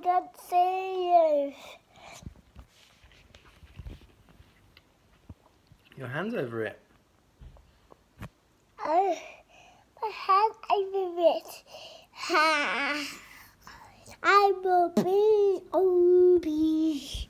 can't see you. Your hand's over it. Oh, my hand over it. Ha! I will be.